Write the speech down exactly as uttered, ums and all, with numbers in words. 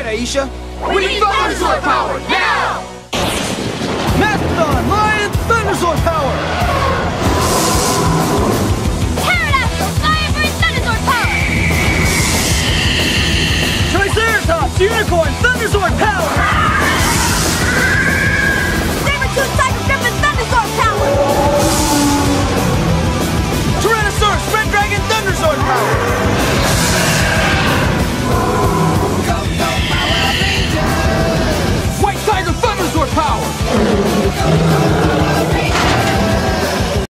Aisha. We need Thunderzord power, now! Mastodon, Lion, Thunderzord power!